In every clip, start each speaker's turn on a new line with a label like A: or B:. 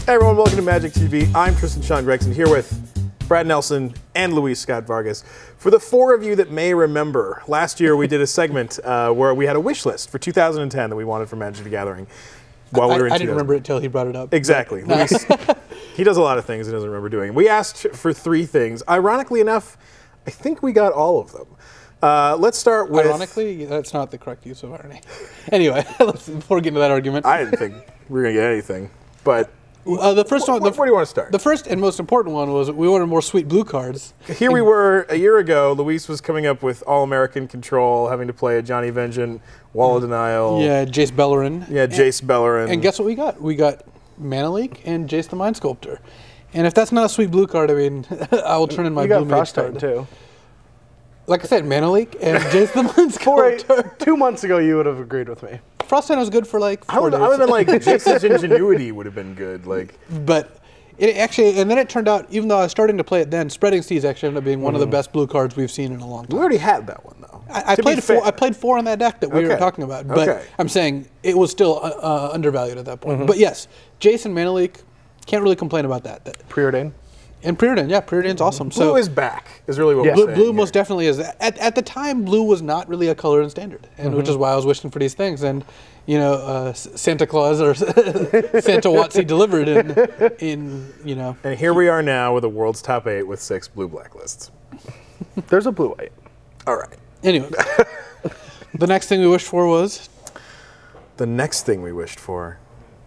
A: Hey everyone, welcome to Magic TV. I'm Tristan Shaun Gregson here with Brad Nelson and Luis Scott-Vargas. For the four of you that may remember, last year we did a segment where we had a wish list for 2010 that we wanted for Magic the Gathering. While we were in
B: I didn't remember it till he brought it up.
A: Exactly. Luis, he does a lot of things he doesn't remember doing. We asked for three things. Ironically enough, I think we got all of them. Let's start with...
B: Ironically, that's not the correct use of irony. Anyway, before we get into that argument.
A: I didn't think we were going to get anything, but...
B: the first one.
A: Where do you want to start?
B: The first and most important one was we wanted more sweet blue cards.
A: Here we were a year ago. Luis was coming up with All-American Control, having to play a Johnny Vengeance, Wall of Denial.
B: Yeah, Jace Bellerin.
A: Yeah, Jace Bellerin.
B: And guess what we got? We got Mana Leak and Jace the Mind Sculptor. And if that's not a sweet blue card, I mean, I will turn in my blue mage card
C: too.
B: Like I said, Mana Leak and Jace the Mind Sculptor.
C: 2 months ago, you would have agreed with me.
B: Frostbite was good for like 4 days.
A: I would have been like, Jace's Ingenuity would have been good. Like,
B: but it actually, and then it turned out, even though I was starting to play it then, Spreading Seas actually ended up being one of the best blue cards we've seen in a long time.
A: We already had that one though.
B: I played four on that deck that we were talking about, but I'm saying it was still undervalued at that point. But yes, Jace and Mana Leak, can't really complain about that.
C: Preordain.
B: And Preordain, yeah, Preordain's awesome.
A: Blue is back, is really what we're saying.
B: Blue most definitely is. At the time, blue was not really a color in Standard, and which is why I was wishing for these things. And you know, Santa Claus or Santa Watsy delivered in you know.
A: And here we are now with the world's top 8 with 6 blue-black lists.
C: There's a blue-white.
A: All right.
B: Anyway, the next thing we wished for was?
A: The next thing we wished for.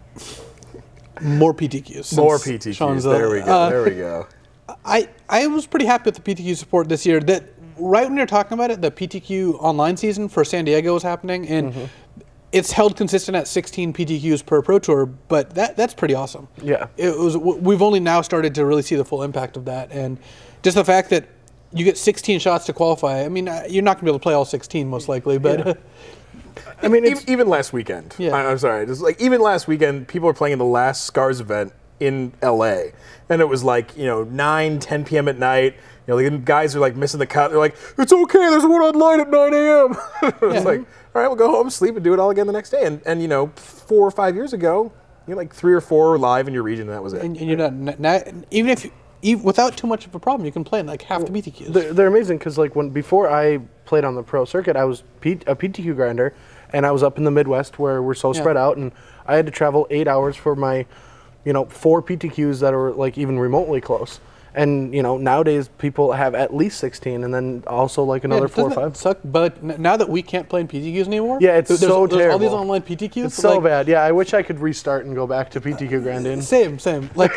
B: More PTQs.
A: More PTQs. There we go. There we go.
B: I was pretty happy with the PTQ support this year. That right when you're talking about it, the PTQ online season for San Diego was happening, and it's held consistent at 16 PTQs per Pro Tour. But that's pretty awesome.
C: Yeah.
B: It was. We've only now started to really see the full impact of that, and just the fact that you get 16 shots to qualify. I mean, you're not going to be able to play all 16 most likely, but. Yeah.
A: I mean, even last weekend. Yeah. I'm sorry. Just like even last weekend, people were playing in the last Scars event in LA, and it was like 9, 10 p.m. at night. You know, the guys are like missing the cut. They're like, "It's okay. There's one online at 9 a.m." It's like, all right, we'll go home, sleep, and do it all again the next day. And 4 or 5 years ago, you had like 3 or 4 live in your region, and that was it.
B: And you're not even if. Without too much of a problem, you can play in like half the PTQs.
C: They're amazing because like before I played on the pro circuit, I was a PTQ grinder, and I was up in the Midwest where we're so spread out, and I had to travel 8 hours for my, 4 PTQs that are like even remotely close. And nowadays people have at least 16, and then also like another 4 or 5.
B: Suck, but now that we can't play in PTQs anymore,
C: yeah, it's so terrible.
B: All these online PTQs.
C: It's so bad. Yeah, I wish I could restart and go back to PTQ grinding.
B: Same. Like,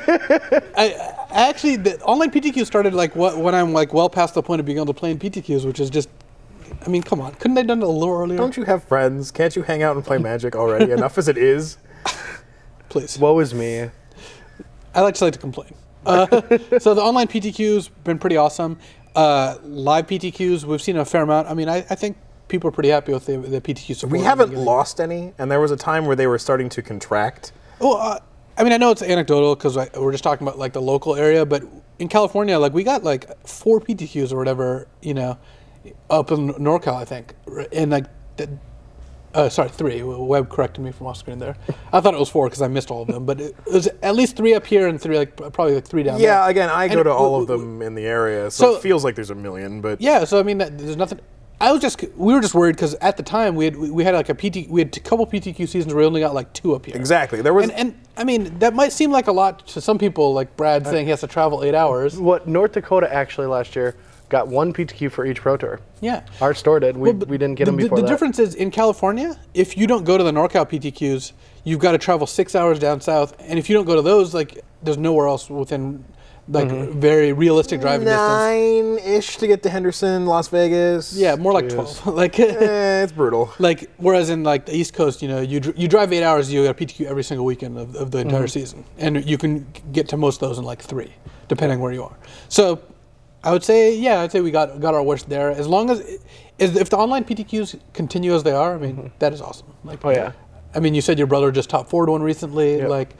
B: I actually the online PTQ started like when I'm like well past the point of being able to play in PTQs, which is just. I mean, come on, couldn't they have done it a little earlier?
A: Don't you have friends? Can't you hang out and play Magic already? Enough as it is.
B: Please.
C: Woe is me.
B: I like to complain. So the online PTQ's been pretty awesome. Live PTQs, we've seen a fair amount. I mean, I think people are pretty happy with the PTQ support.
A: We haven't lost any, and there was a time where they were starting to contract.
B: Well, I mean, I know it's anecdotal because we're just talking about like the local area, but in California, like we got like 4 PTQs or whatever, up in NorCal, I think, and like. Sorry, 3. Webb corrected me from off screen there. I thought it was 4 because I missed all of them, but it was at least 3 up here and 3, probably 3 down there.
A: Yeah, again, I go to all of them in the area, so it feels like there's a million. But
B: yeah, so I mean, there's nothing. We were just worried because at the time we had like a couple PTQ seasons where we only got like 2 up here.
A: Exactly, there was,
B: and I mean that might seem like a lot to some people, like Brad saying he has to travel 8 hours.
C: What North Dakota actually last year got 1 PTQ for each Pro Tour.
B: Yeah.
C: Our store did. We didn't get them before
B: the difference is in California, if you don't go to the NorCal PTQs, you've got to travel 6 hours down south. And if you don't go to those, like, there's nowhere else within, like, very realistic driving distance.
A: 9-ish to get to Henderson, Las Vegas.
B: Yeah, more like 12. Like,
A: it's brutal.
B: Like, whereas in, like, the East Coast, you drive 8 hours, you got a PTQ every single weekend of the entire season. And you can get to most of those in, like, 3, depending where you are. So I would say, we got our wish there. As long as, if the online PTQs continue as they are, I mean, that is awesome. Like,
C: oh yeah.
B: I mean, you said your brother just top 4'd one recently. Yep. Like,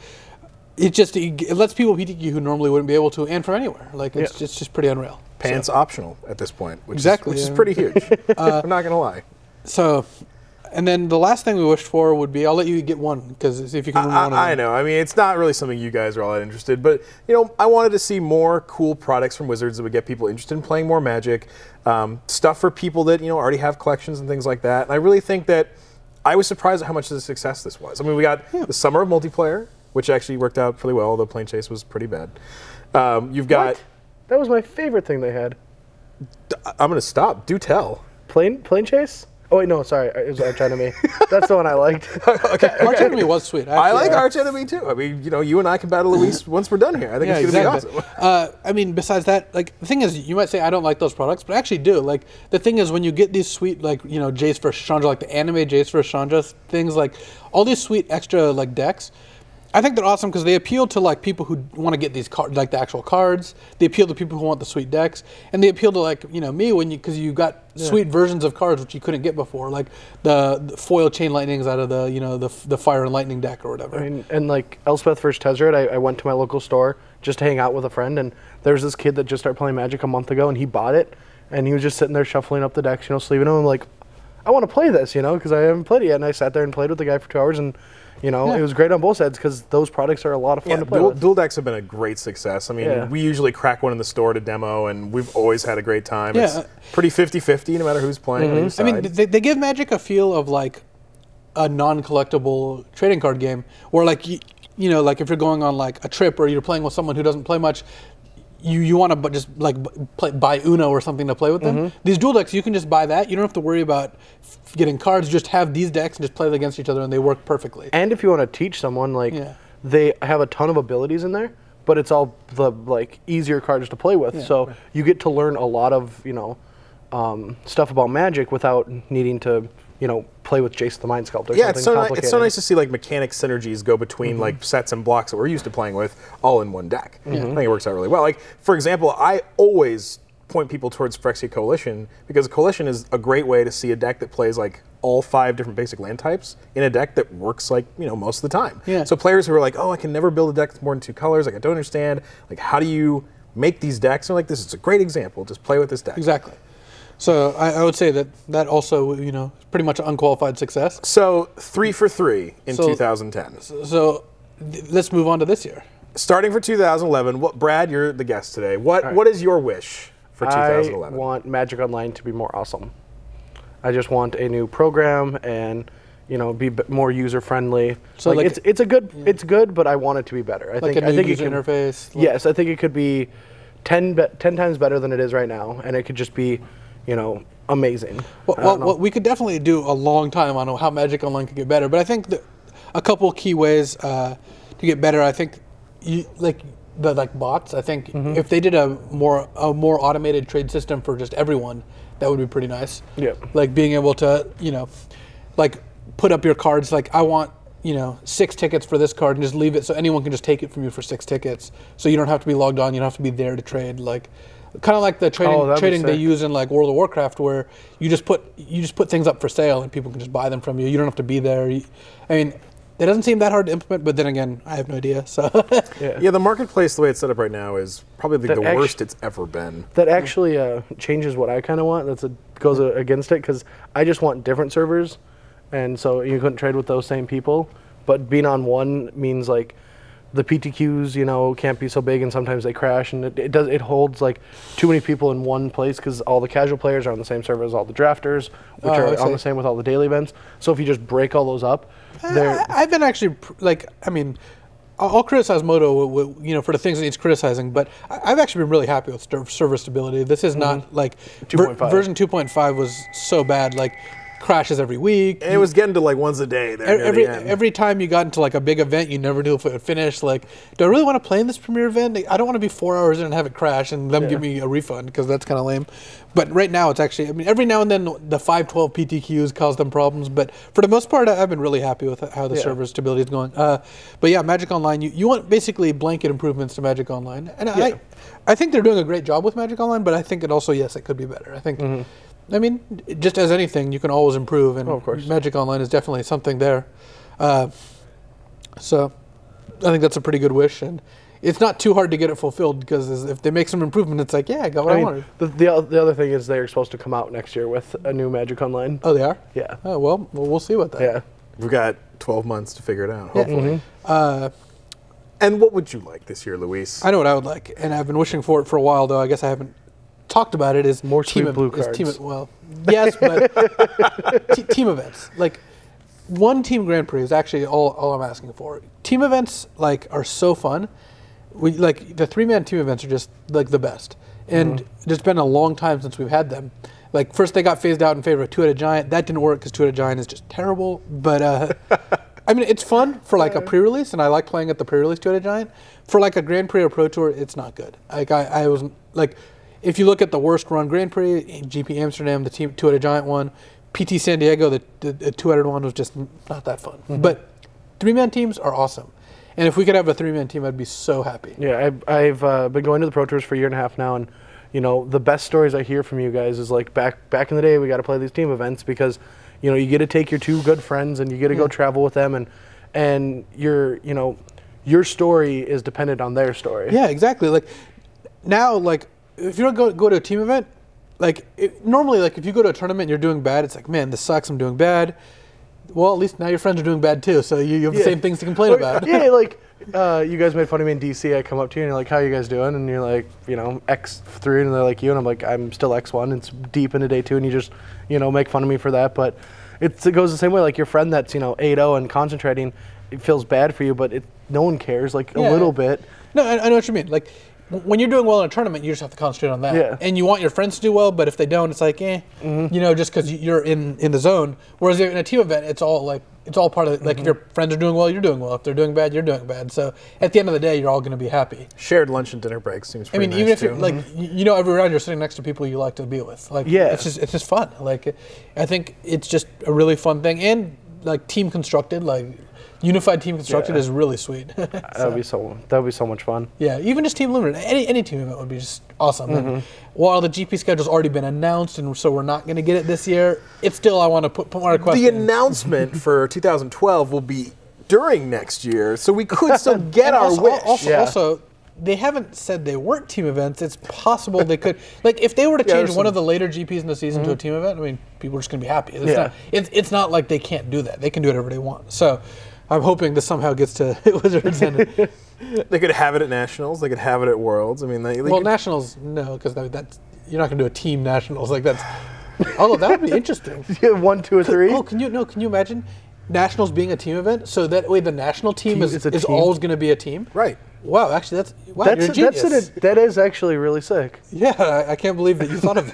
B: it lets people PTQ who normally wouldn't be able to, and from anywhere. Like, it's just pretty unreal.
A: Pants optional at this point, which
B: exactly,
A: is pretty huge. I'm not gonna lie.
B: So, and then the last thing we wished for would be, I'll let you get one, because see if you can remember one of them.
A: I know. I mean, it's not really something you guys are all that interested, but, I wanted to see more cool products from Wizards that would get people interested in playing more Magic, stuff for people that, already have collections and things like that. And I really think that I was surprised at how much of a success this was. I mean, we got the Summer of Multiplayer, which actually worked out pretty well, although Plane Chase was pretty bad. You've got...
C: What? That was my favorite thing they had.
A: I'm going to stop. Do tell.
C: Plane Chase? Oh, wait, no, sorry. It was Arch Enemy. That's the one I liked.
A: Okay.
B: Arch Enemy was sweet.
A: I like Arch Enemy, too. I mean, you and I can battle Luis once we're done here. I think it's going to be awesome.
B: I mean, besides that, the thing is, you might say I don't like those products, but I actually do. The thing is, when you get these sweet, Jace vs. Chandra, the anime Jace vs. Chandra things, all these sweet extra, decks, I think they're awesome because they appeal to people who want to get these cards, the actual cards. They appeal to people who want the sweet decks, and they appeal to me because you got sweet versions of cards which you couldn't get before, like the foil chain lightnings out of the fire and lightning deck or whatever.
C: I mean, and Elspeth vs. Tezzeret, I went to my local store just to hang out with a friend, and there was this kid that just started playing Magic a month ago, and he bought it, and he was just sitting there shuffling up the decks, sleeving them. I'm like, I want to play this, because I haven't played it yet, and I sat there and played with the guy for 2 hours, and it was great on both sides because those products are a lot of fun to play with.
A: Dual decks have been a great success. I mean, we usually crack one in the store to demo, and we've always had a great time. It's pretty 50-50 no matter who's playing on each side.
B: I mean, they give Magic a feel of a non-collectible trading card game where if you're going on a trip or you're playing with someone who doesn't play much, you want to just buy Uno or something to play with them. These dual decks, you can just buy that. You don't have to worry about getting cards. Just have these decks and just play them against each other, and they work perfectly.
C: And if you want to teach someone, they have a ton of abilities in there, but it's all the easier cards to play with. So you get to learn a lot of stuff about Magic without needing to play with Jace the Mind Sculptor.
A: Yeah, it's so nice to see mechanic synergies go between sets and blocks that we're used to playing with all in one deck. I think it works out really well. For example, I always point people towards Phyrexia Coalition because Coalition is a great way to see a deck that plays all 5 different basic land types in a deck that works most of the time.
B: Yeah.
A: So players who are oh, I can never build a deck with more than 2 colors, I don't understand, how do you make these decks? And this is a great example. Just play with this deck.
B: Exactly. So I would say that also, is pretty much an unqualified success.
A: So 3 for 3 in 2010.
B: So let's move on to this year.
A: Starting for 2011, Brad, you're the guest today. What is your wish for 2011?
C: I want Magic Online to be more awesome. I just want a new program and be more user friendly. So it's good, but I want it to be better. I think
B: user interface.
C: Yes, I think it could be 10 times better than it is right now, and it could just be amazing.
B: Well, we could definitely do a long time on how Magic Online could get better, but I think that a couple key ways to get better. I think the bots. I think if they did a more automated trade system for just everyone, that would be pretty nice.
C: Yeah.
B: Being able to put up your cards. I want 6 tickets for this card and just leave it so anyone can just take it from you for 6 tickets. So you don't have to be logged on. You don't have to be there to trade. Kind of like the trading they use in World of Warcraft, where you just put things up for sale and people can just buy them from you. You don't have to be there. I mean, it doesn't seem that hard to implement, but then again, I have no idea. So
A: yeah, the marketplace the way it's set up right now is probably the worst it's ever been.
C: That actually changes what I kind of want. Goes against it because I just want different servers, and so you couldn't trade with those same people. But being on one means the PTQs, can't be so big, and sometimes they crash, and it holds too many people in one place because all the casual players are on the same server as all the drafters, which are on the same with all the daily events. So if you just break all those up,
B: I've been actually I'll criticize Moto, for the things that needs criticizing, but I've actually been really happy with server stability. This is not
C: 2.5.
B: Version 2.5 was so bad, crashes every week.
A: And it was getting to once a day there
B: every time you got into a big event, you never knew if it would finish. Do I really want to play in this premiere event? I don't want to be 4 hours in and have it crash and them give me a refund because that's kind of lame. But right now it's actually, every now and then the 512 PTQs cause them problems, but for the most part I've been really happy with how the server stability is going. But yeah, Magic Online, you want basically blanket improvements to Magic Online. And I think they're doing a great job with Magic Online, but I think it also, it could be better. I think I mean, just as anything, you can always improve, and
C: of course.
B: Magic Online is definitely something there. So I think that's a pretty good wish. And it's not too hard to get it fulfilled because if they make some improvement, it's like, yeah, I got what I wanted.
C: The other thing is they're supposed to come out next year with a new Magic Online.
B: Oh, they are?
C: Yeah.
B: Oh, well, we'll see what that.
C: Yeah.
A: We've got 12 months to figure it out, hopefully. And what would you like this year, Luis?
B: I know what I would like, and I've been wishing for it for a while, though I guess I haven't talked about it, is
C: more team blue cards.
B: Well, yes, but team events. Like, one team Grand Prix is actually all I'm asking for. Team events, like, are so fun. Like, the 3-man team events are just, like, the best. And it's been a long time since we've had them. Like, first they got phased out in favor of Two-Headed Giant. That didn't work because Two-Headed Giant is just terrible. But, I mean, it's fun for, like, a pre-release, and I like playing at the pre-release Two-Headed Giant. For, like, a Grand Prix or Pro Tour, it's not good. Like, I was, like, if you look at the worst run Grand Prix, GP Amsterdam, the Two-Headed Giant one, PT San Diego, the Two-Headed one was just not that fun. But 3-man teams are awesome. And if we could have a 3-man team, I'd be so happy.
C: Yeah, I've been going to the Pro Tours for a year and a half now, and you know the best stories I hear from you guys is like back in the day we got to play these team events because you know you get to take your 2 good friends and you get to go travel with them and your story is dependent on their story.
B: Yeah, exactly. Like now, like if you don't go to a team event, like normally, like if you go to a tournament and you're doing bad, it's like, man, this sucks. I'm doing bad. Well, at least now your friends are doing bad too, so you have the same things to complain about.
C: Yeah, like you guys made fun of me in DC. I come up to you and you're like, "How you guys doing?" And you're like, you know, X3, and they're like you, and I'm like, I'm still X1. It's deep into day 2, and you just, you know, make fun of me for that. But it goes the same way. Like your friend that's 8-0 and concentrating, it feels bad for you, but no one cares. Like a little bit.
B: No, I know what you mean. Like when you're doing well in a tournament, you just have to concentrate on that.
C: Yeah.
B: And you want your friends to do well, but if they don't, it's like, you know, just because you're in the zone. Whereas in a team event, it's all part of it. Like if your friends are doing well, you're doing well. If they're doing bad, you're doing bad. So at the end of the day, you're all going to be happy.
A: Shared lunch and dinner breaks seems pretty nice,
B: even if
A: too.
B: you're like, you know, every round you're sitting next to people you like to be with. Like, it's just fun. Like, I think it's just a really fun thing. And like team constructed, like unified team constructed is really sweet.
C: That would be so much fun.
B: Yeah, even just Team Limited, any team event would be just awesome. And while the GP schedule's already been announced, and so we're not going to get it this year, it's still I want to put more requests.
A: The announcement for 2012 will be during next year, so we could still get our wish.
B: Also, they haven't said they weren't team events. It's possible they could. Like, if they were to change one of the later GPs in the season to a team event, I mean, people are just going to be happy. It's not like they can't do that. They can do whatever they want. So I'm hoping this somehow gets to Wizards.
A: They could have it at Nationals. They could have it at Worlds. I mean,
B: well, Nationals, no, because that's you're not going to do a team Nationals. Like, that's. Although that would be interesting.
C: 1, 2, or 3.
B: Oh, can you imagine Nationals being a team event? So that way the national team is always going to be a team?
A: Right.
B: Wow, actually, you're a genius.
C: That is actually really sick.
B: Yeah, I can't believe that you thought of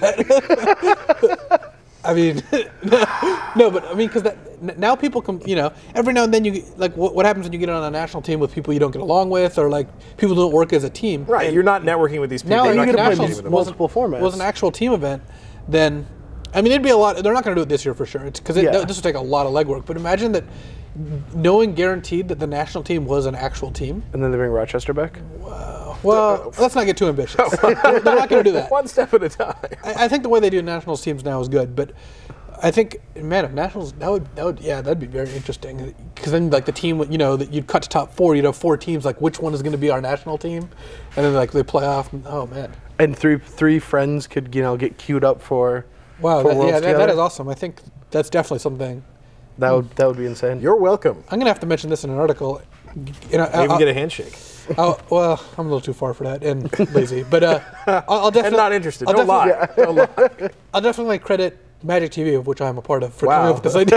B: that. I mean, no, but I mean, because now people come, you know, every now and then you, like, what happens when you get on a national team with people you don't get along with, or like people don't work as a team?
A: Right, and you're not networking with these people.
B: Now,
A: you're
B: if
A: not
B: Nationals
C: multiple formats
B: was an actual team event, then, I mean, it'd be a lot. They're not going to do it this year for sure. It's because this will take a lot of legwork. But imagine that, knowing guaranteed that the national team was an actual team.
C: And then they bring Rochester back?
B: Wow. Well, let's not get too ambitious. They're not going to do that.
A: One step at a time.
B: I think the way they do nationals teams now is good, but I think, man, if nationals, that'd be very interesting. Because then, like, the team, you know, that you'd cut to top 4, you'd have 4 teams, like, which one is going to be our national team? And then, like, they play off, and, oh, man.
C: And three friends could, you know, get queued up for
B: Wow,
C: Worlds
B: that is awesome. I think that's definitely something.
C: That would be insane.
A: You're welcome.
B: I'm going to have to mention this in an article.
A: You know, even get a handshake.
B: Well, I'm a little too far for that and lazy. But I'll definitely...
A: And not interested. Don't lie. Don't lie.
B: I'll definitely credit Magic TV, of which I'm a part of, for coming up with this idea.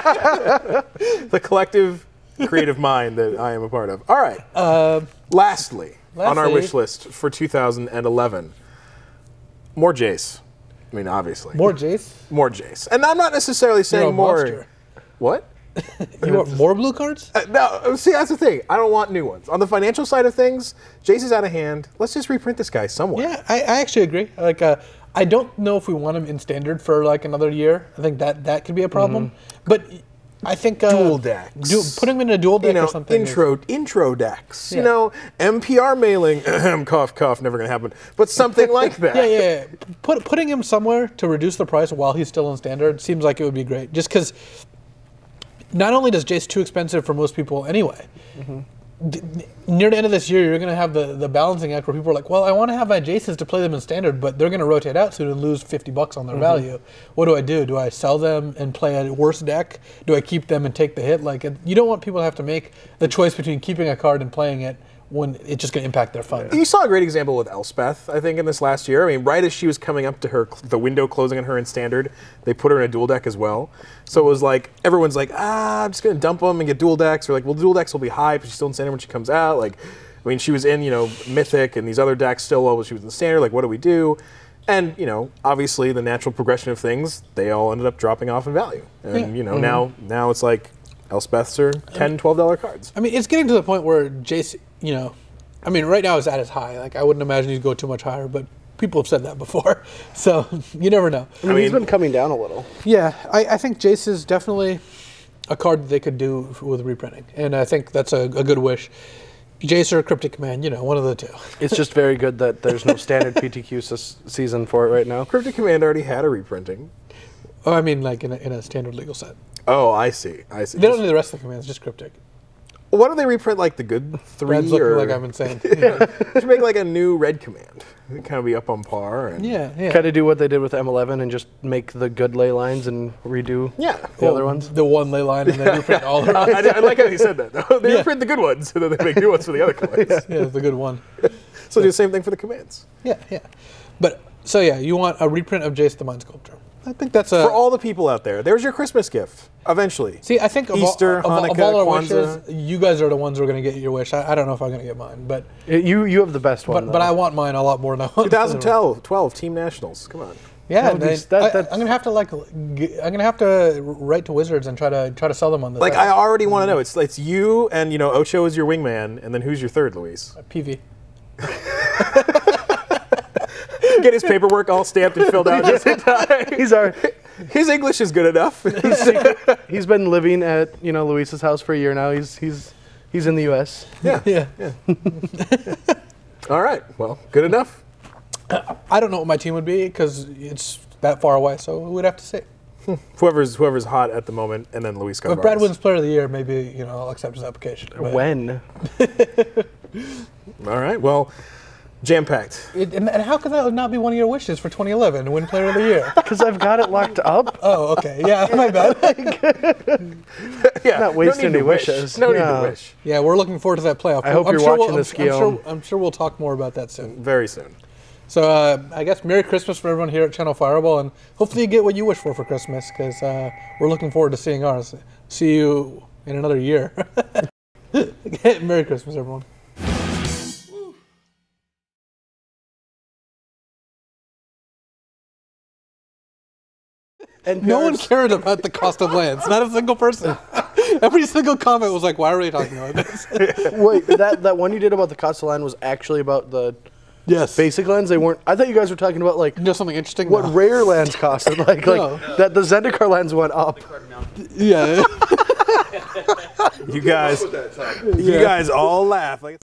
A: The collective creative mind that I am a part of. All right. Lastly, on our wish list for 2011, more Jace. I mean, obviously.
B: More Jace?
A: More Jace. And I'm not necessarily saying more...
B: Monster.
A: What?
B: You want more blue cards?
A: No, see, that's the thing. I don't want new ones. On the financial side of things, Jace is out of hand. Let's just reprint this guy somewhere.
B: Yeah, I actually agree. Like, I don't know if we want him in standard for like another year. I think that could be a problem. But I think
A: dual decks.
B: Put him in a dual deck or something.
A: Intro decks. Yeah. You know, MPR mailing. Cough, cough. Never gonna happen. But something like that.
B: Yeah. Putting him somewhere to reduce the price while he's still in standard seems like it would be great. Just because not only does Jace too expensive for most people anyway, near the end of this year, you're going to have the balancing act where people are like, well, I want to have my Jaces to play them in Standard, but they're going to rotate out soon and lose $50 on their value. What do? Do I sell them and play a worse deck? Do I keep them and take the hit? Like, you don't want people to have to make the choice between keeping a card and playing it when it's just going to impact their fun.
A: You saw a great example with Elspeth, I think, in this last year. I mean, right as she was coming up to the window closing on her in Standard, they put her in a dual deck as well. So it was like, everyone's like, I'm just going to dump them and get dual decks. Or like, well, dual decks will be high, but she's still in Standard when she comes out. Like, I mean, she was in, Mythic and these other decks still while she was in Standard. Like, what do we do? And, obviously the natural progression of things, they all ended up dropping off in value. And, now it's like, Elspeths are $10, $12 cards.
B: I mean, it's getting to the point where Jace, I mean, right now it's at its high. Like, I wouldn't imagine he'd go too much higher, but people have said that before. So, you never know.
C: I mean, he's been coming down a little.
B: Yeah, I think Jace is definitely a card that they could do with reprinting. And I think that's a good wish. Jace or Cryptic Command, one of the two.
C: It's just very good that there's no standard PTQ season for it right now.
A: Cryptic Command already had a reprinting.
B: Oh, I mean, like in a standard legal set.
A: Oh, I see.
B: They don't do the rest of the commands, just Cryptic.
A: Why don't they reprint like the good 3?
B: Brad's looking like I've been saying.
A: Just make like a new red command. It'd kind of be up on par. And
C: Kind of do what they did with M11 and just make the good ley lines and redo the other ones.
B: The one ley line and then reprint all the rest.
A: I like how you said that, though. They reprint the good ones, and then they make new ones for the other commands.
B: Yeah, the good one.
A: So do the same thing for the commands.
B: Yeah. But, so you want a reprint of Jace the Mind Sculptor. I think that's
A: for all the people out there. There's your Christmas gift. Eventually.
B: See, I think
A: Easter, Hanukkah,
B: of all our
A: Kwanzaa.
B: wishes, you guys are the ones who are going to get your wish. I don't know if I'm going to get mine, but
C: you have the best one.
B: But I want mine a lot more than I want.
A: 2012 Team Nationals. Come on.
B: Yeah, I'm gonna have to write to Wizards and try to sell them on this.
A: Like I already want to know. It's you and Ocho is your wingman, and then who's your third, Luis?
B: PV.
A: Get his paperwork all stamped and filled out just in time. His English is good enough.
C: He's been living at Luis's house for a year now. He's in the U.S.
A: Yeah. All right. Well, good enough.
B: I don't know what my team would be because it's that far away, so we'd have to see.
A: Whoever's hot at the moment, and then Luis Scott-Vargas.
B: If Brad wins Player of the Year, maybe I'll accept his application.
C: When?
A: All right. Well. Jam-packed.
B: And how could that not be one of your wishes for 2011 to win Player of the Year?
C: Because I've got it locked up.
B: Oh, okay. Yeah, my bad.
C: Not wasting any wishes.
A: No need to wish.
B: Yeah, we're looking forward to that playoff.
C: I hope you're watching this, Guillaume.
B: I'm sure we'll talk more about that soon.
A: Very soon.
B: So I guess Merry Christmas for everyone here at Channel Fireball, and hopefully you get what you wish for Christmas, because we're looking forward to seeing ours. See you in another year. Merry Christmas, everyone. And no one cared about the cost of lands. Not a single person. Every single comment was like, why are we talking about this?
C: Wait, that one you did about the cost of land was actually about the basic lands? They weren't. I thought you guys were talking about
B: something interesting.
C: What rare lands costed. That the Zendikar lands went up.
B: Yeah.
A: You guys all laugh.